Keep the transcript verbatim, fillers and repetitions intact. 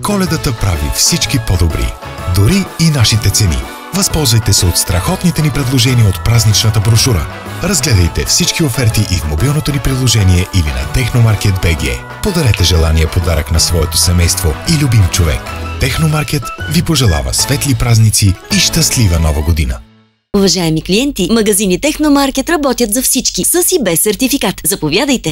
Коледата прави всички по-добри. Дори и нашите цени. Възползвайте се от страхотните ни предложения от празничната брошура. Разгледайте всички оферти и в мобилното ни приложение или на Техномаркет точка би джи. Подарете желания подарък на своето семейство и любим човек. Техномаркет ви пожелава светли празници и щастлива нова година! Уважаеми клиенти, магазини Техномаркет работят за всички, с и без сертификат. Заповядайте!